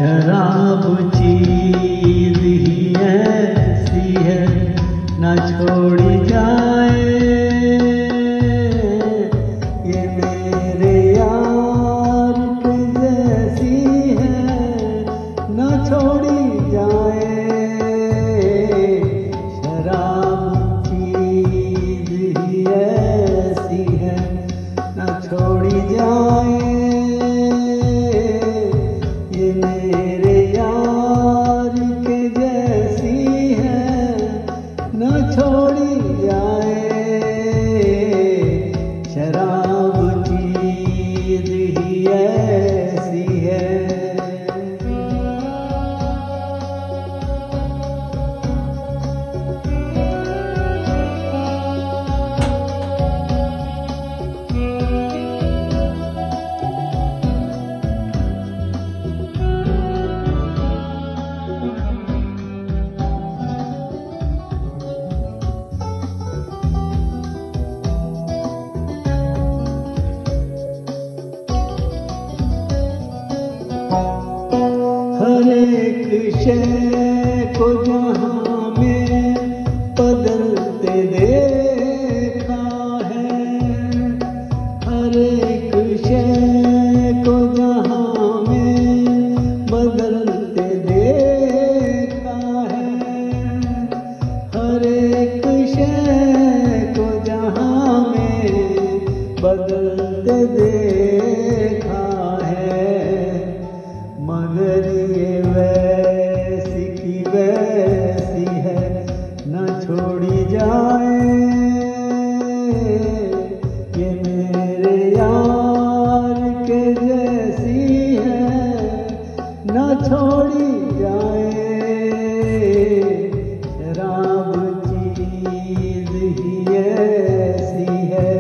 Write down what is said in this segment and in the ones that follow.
शराब चीज ही ऐसी है न छोड़ी जाए, ये मेरे यार के जैसी है न छोड़ी जाए। शराब चीज ही ऐसी है न छोड़ी जाए, ये मेरे यार के जैसी है न छोड़ी जाए। शराब चीज ही ऐसी है। हर एक शय को जहाँ में बदलते देखा है, हर एक शय को जहाँ में बदलते देखा है, हर एक शय को जहाँ में बदलते देखा है। मगर ये वैसी की वैसी है न छोड़ी जाए, ये मेरे यार के जैसी है न छोड़ी जाए। शराब चीज ही ऐसी है।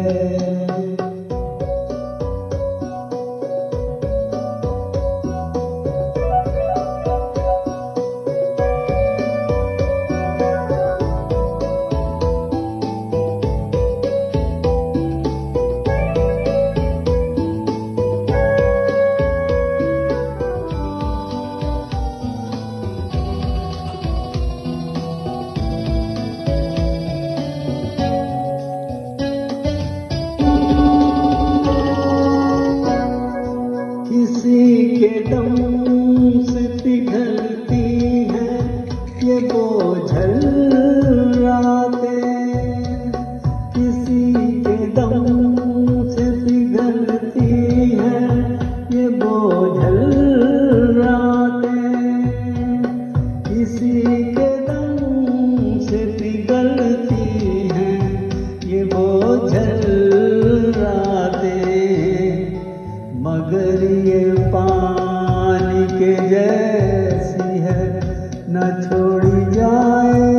किसी के दम से पिघलती है ये बोझल रातें, किसी के दम से पिघलती है ये बोझल रातें, किसी के दम से पिघलती है ये बोझल रातें। मगर ये पानी के जैसी है न छोड़ी जाए,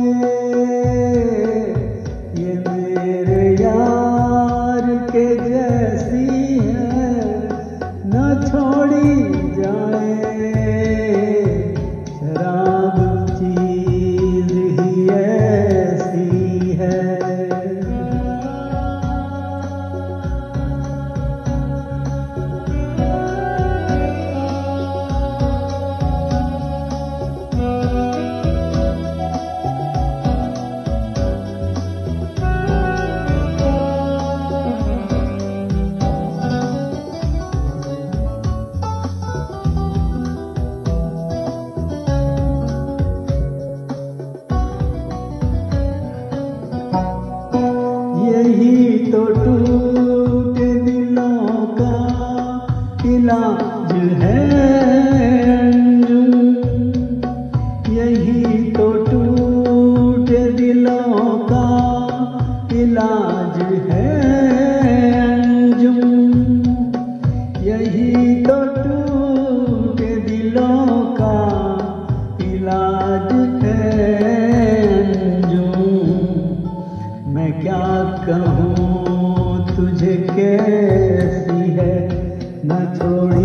ये मेरे यार के जैसी है न छोड़ी जाए। शराब चीज ही ऐसी है। यही तो टूटे दिलों का इलाज है अंजुम, यही तो टूटे दिलों का इलाज है अंजुम, यही तो टूटे दिलों का इलाज है अंजुम। मैं क्या कहूँ तुझे कैसी है न छोड़ी